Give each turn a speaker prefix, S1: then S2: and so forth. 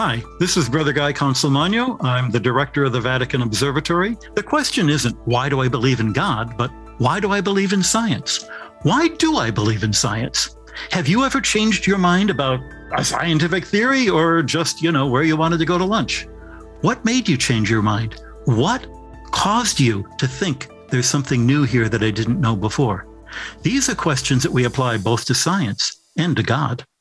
S1: Hi, this is Brother Guy Consolmagno. I'm the director of the Vatican Observatory. The question isn't, why do I believe in God, but why do I believe in science? Why do I believe in science? Have you ever changed your mind about a scientific theory or just, where you wanted to go to lunch? What made you change your mind? What caused you to think there's something new here that I didn't know before? These are questions that we apply both to science and to God.